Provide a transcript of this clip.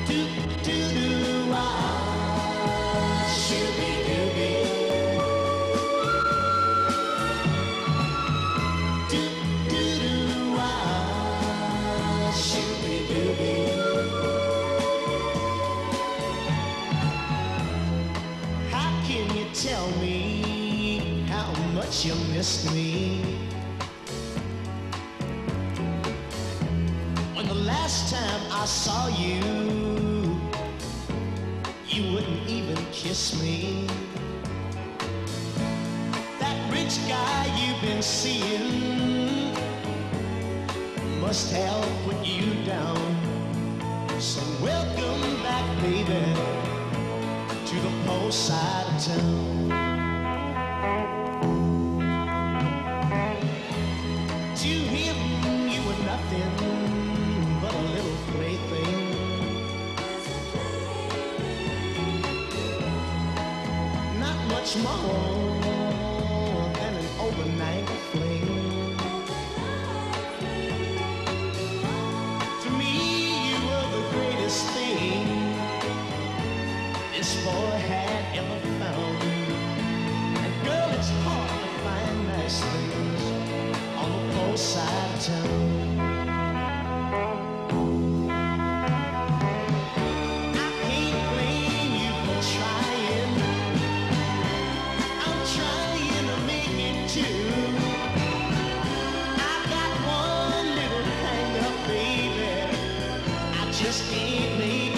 Do do do ah, shooby dooby. Do do do ah, shooby dooby. How can you tell me how much you missed me? When the last time I saw you, you wouldn't even kiss me. That rich guy you've been seeing must have put you down. So welcome back, baby, to the poor side of town. To him you were nothing but a little plaything. Not much more than an overnight fling. To me you were the greatest thing this boy had ever found. And girl, it's hard to find nice things on the poor side of town. I can't blame you for trying. I'm trying to make it too. I got one little hang up, baby, I just can't make